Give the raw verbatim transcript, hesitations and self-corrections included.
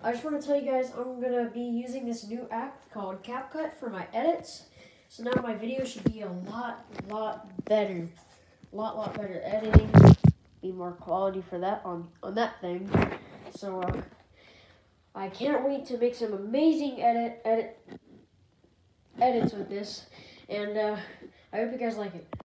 I just want to tell you guys I'm going to be using this new app called CapCut for my edits. So now my video should be a lot, lot better. Lot, lot better editing. Be more quality for that on, on that thing. So uh, I can't wait to make some amazing edit, edit, edits with this. And uh, I hope you guys like it.